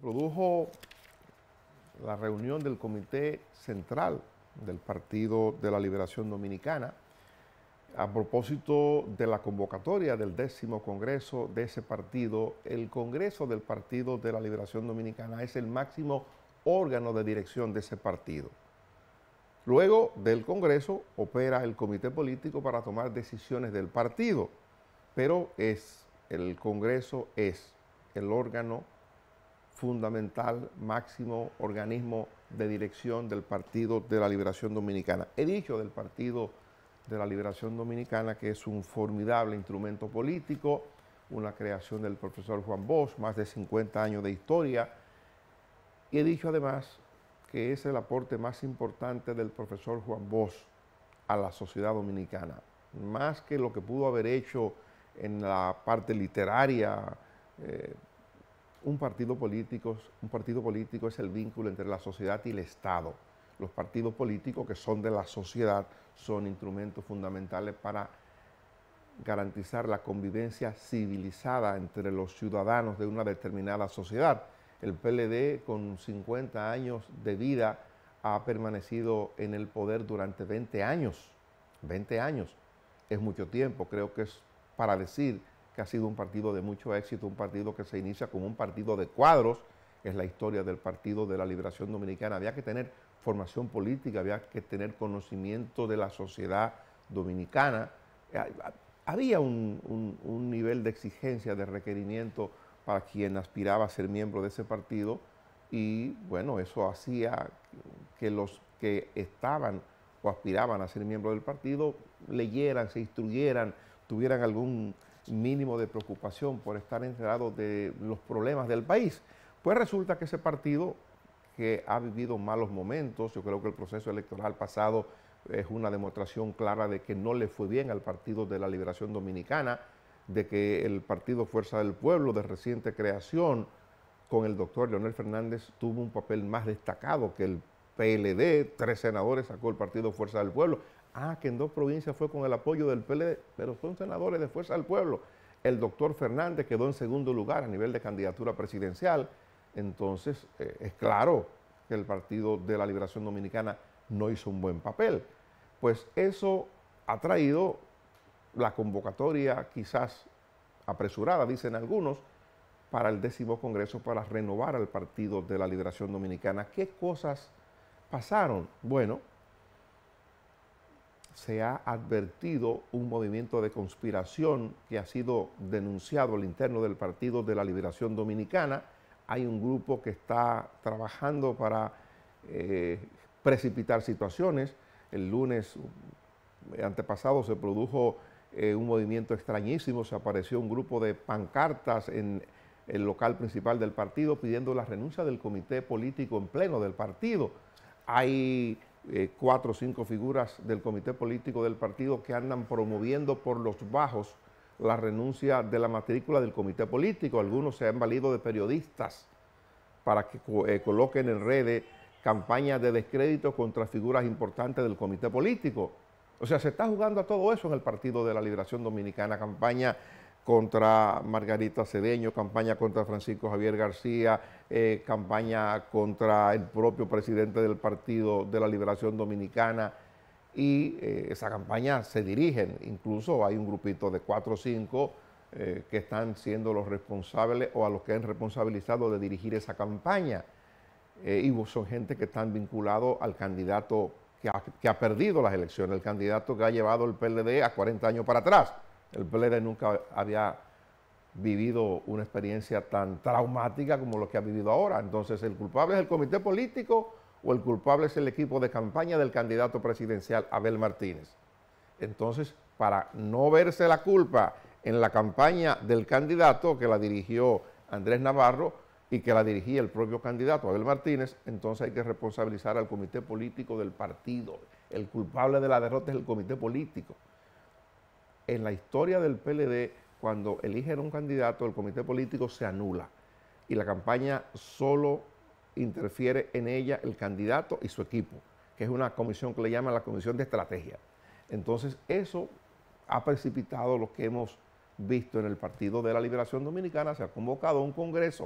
produjo la reunión del Comité Central del Partido de la Liberación Dominicana a propósito de la convocatoria del 10º Congreso de ese partido. El Congreso del Partido de la Liberación Dominicana es el máximo órgano de dirección de ese partido. Luego del Congreso opera el Comité Político para tomar decisiones del partido, pero el Congreso es el órgano fundamental, máximo organismo de dirección del Partido de la Liberación Dominicana. He dicho del Partido de la Liberación Dominicana que es un formidable instrumento político, una creación del profesor Juan Bosch, más de 50 años de historia. Y he dicho además que es el aporte más importante del profesor Juan Bosch a la sociedad dominicana, más que lo que pudo haber hecho en la parte literaria. Un partido político es el vínculo entre la sociedad y el Estado. Los partidos políticos que son de la sociedad son instrumentos fundamentales para garantizar la convivencia civilizada entre los ciudadanos de una determinada sociedad. El PLD, con 50 años de vida, ha permanecido en el poder durante 20 años. 20 años es mucho tiempo, creo que es para decir que ha sido un partido de mucho éxito, un partido que se inicia como un partido de cuadros. Es la historia del Partido de la Liberación Dominicana. Había que tener formación política, había que tener conocimiento de la sociedad dominicana. Había un nivel de exigencia, de requerimiento para quien aspiraba a ser miembro de ese partido, y bueno, eso hacía que los que estaban o aspiraban a ser miembros del partido leyeran, se instruyeran, tuvieran algún mínimo de preocupación por estar enterados de los problemas del país. Pues resulta que ese partido, que ha vivido malos momentos, yo creo que el proceso electoral pasado es una demostración clara de que no le fue bien al Partido de la Liberación Dominicana, de que el Partido Fuerza del Pueblo, de reciente creación, con el doctor Leonel Fernández, tuvo un papel más destacado que el PLD. 3 senadores sacó el Partido Fuerza del Pueblo. Que en 2 provincias fue con el apoyo del PLD, pero son senadores de Fuerza del Pueblo. El doctor Fernández quedó en segundo lugar a nivel de candidatura presidencial. Entonces, es claro que el Partido de la Liberación Dominicana no hizo un buen papel. Pues eso ha traído la convocatoria, quizás apresurada, dicen algunos, para el 10º Congreso para renovar al Partido de la Liberación Dominicana. ¿Qué cosas pasaron? Bueno, se ha advertido un movimiento de conspiración que ha sido denunciado al interno del Partido de la Liberación Dominicana. Hay un grupo que está trabajando para precipitar situaciones. El lunes antepasado se produjo un movimiento extrañísimo, se apareció un grupo de pancartas en el local principal del partido pidiendo la renuncia del comité político en pleno del partido. Hay 4 o 5 figuras del comité político del partido que andan promoviendo por los bajos la renuncia de la matrícula del comité político. Algunos se han valido de periodistas para que coloquen en redes campañas de descrédito contra figuras importantes del comité político. O sea, se está jugando a todo eso en el Partido de la Liberación Dominicana. Campaña contra Margarita Cedeño, campaña contra Francisco Javier García, campaña contra el propio presidente del Partido de la Liberación Dominicana, y esa campaña se dirigen, incluso hay un grupito de 4 o 5 que están siendo los responsables o a los que han responsabilizado de dirigir esa campaña, y son gente que están vinculados al candidato que ha perdido las elecciones, el candidato que ha llevado el PLD a 40 años para atrás. El PLD nunca había vivido una experiencia tan traumática como lo que ha vivido ahora. Entonces, ¿el culpable es el comité político o el culpable es el equipo de campaña del candidato presidencial Abel Martínez? Entonces, para no verse la culpa en la campaña del candidato, que la dirigió Andrés Navarro y que la dirigía el propio candidato Abel Martínez, entonces hay que responsabilizar al comité político del partido. El culpable de la derrota es el comité político. En la historia del PLD, cuando eligen un candidato, el comité político se anula y la campaña solo interfiere en ella el candidato y su equipo, que es una comisión que le llaman la Comisión de Estrategia. Entonces, eso ha precipitado lo que hemos visto en el Partido de la Liberación Dominicana. Se ha convocado un congreso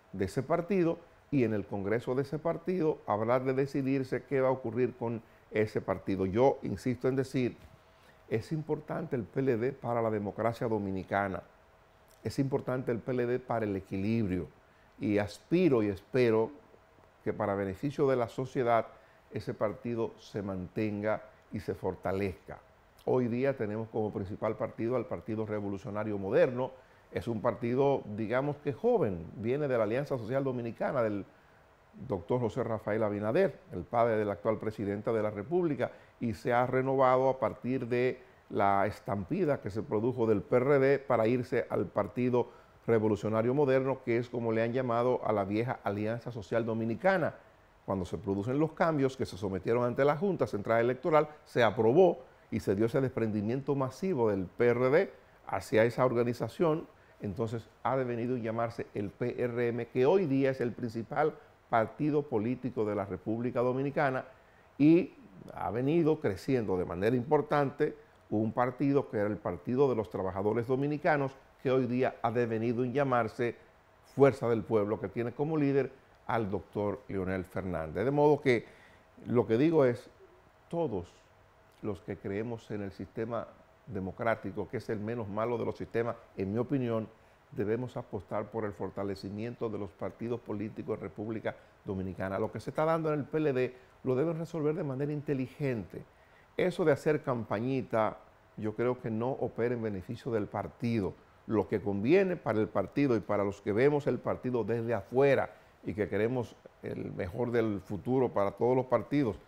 de ese partido y en el Congreso de ese partido habrá de decidirse qué va a ocurrir con ese partido. Yo insisto en decir, es importante el PLD para la democracia dominicana, es importante el PLD para el equilibrio y aspiro y espero que para beneficio de la sociedad ese partido se mantenga y se fortalezca. Hoy día tenemos como principal partido al Partido Revolucionario Moderno. Es un partido, digamos que joven, viene de la Alianza Social Dominicana del doctor José Rafael Abinader, el padre del actual presidente de la República, y se ha renovado a partir de la estampida que se produjo del PRD para irse al Partido Revolucionario Moderno, que es como le han llamado a la vieja Alianza Social Dominicana. Cuando se producen los cambios que se sometieron ante la Junta Central Electoral, se aprobó y se dio ese desprendimiento masivo del PRD hacia esa organización. Entonces ha devenido llamarse el PRM, que hoy día es el principal partido político de la República Dominicana y ha venido creciendo de manera importante un partido que era el Partido de los Trabajadores Dominicanos, que hoy día ha devenido en llamarse Fuerza del Pueblo, que tiene como líder al doctor Leonel Fernández. De modo que lo que digo es, todos los que creemos en el sistema democrático, que es el menos malo de los sistemas, en mi opinión, debemos apostar por el fortalecimiento de los partidos políticos en República Dominicana. Lo que se está dando en el PLD lo deben resolver de manera inteligente. Eso de hacer campañita, yo creo que no opera en beneficio del partido. Lo que conviene para el partido y para los que vemos el partido desde afuera y que queremos el mejor del futuro para todos los partidos,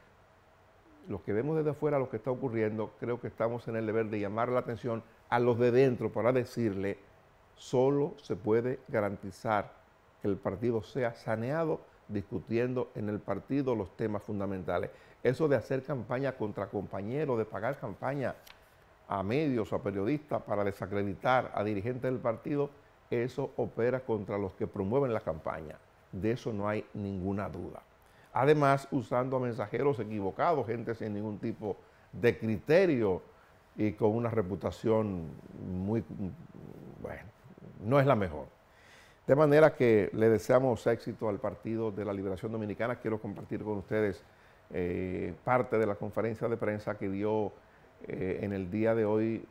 los que vemos desde afuera lo que está ocurriendo, creo que estamos en el deber de llamar la atención a los de dentro para decirle, solo se puede garantizar que el partido sea saneado discutiendo en el partido los temas fundamentales. Eso de hacer campaña contra compañeros, de pagar campaña a medios o a periodistas para desacreditar a dirigentes del partido, eso opera contra los que promueven la campaña. De eso no hay ninguna duda. Además, usando a mensajeros equivocados, gente sin ningún tipo de criterio y con una reputación muy, bueno, no es la mejor. De manera que le deseamos éxito al Partido de la Liberación Dominicana. Quiero compartir con ustedes parte de la conferencia de prensa que dio en el día de hoy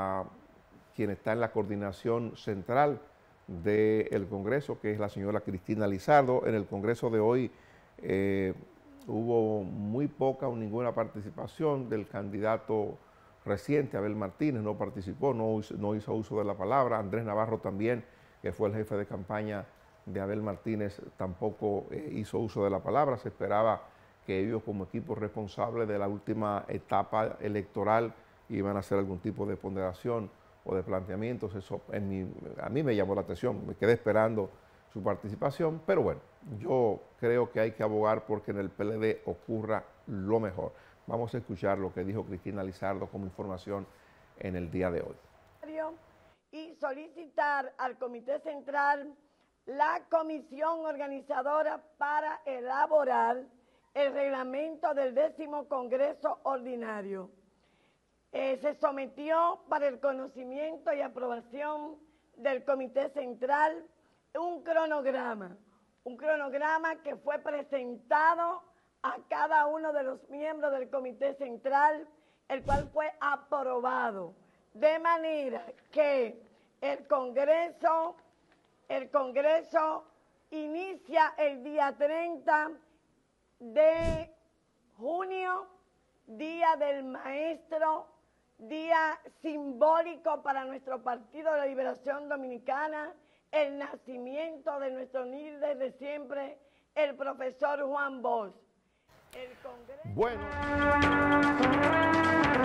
quien está en la coordinación central del Congreso, que es la señora Cristina Lizardo. En el Congreso de hoy hubo muy poca o ninguna participación del candidato reciente, Abel Martínez, no participó, no hizo uso de la palabra. Andrés Navarro también, que fue el jefe de campaña de Abel Martínez, tampoco hizo uso de la palabra. Se esperaba que ellos, como equipo responsable de la última etapa electoral, iban a hacer algún tipo de ponderación o de planteamientos. Eso a mí me llamó la atención, me quedé esperando su participación, pero bueno, yo creo que hay que abogar porque en el PLD ocurra lo mejor. Vamos a escuchar lo que dijo Cristina Lizardo como información en el día de hoy. Y solicitar al Comité Central la comisión organizadora para elaborar el reglamento del 10º Congreso Ordinario. Se sometió para el conocimiento y aprobación del Comité Central un cronograma que fue presentado a cada uno de los miembros del Comité Central, el cual fue aprobado, de manera que el Congreso inicia el día 30 de junio, Día del Maestro, día simbólico para nuestro Partido de la Liberación Dominicana, el nacimiento de nuestro líder de siempre, el profesor Juan Bosch. Bueno.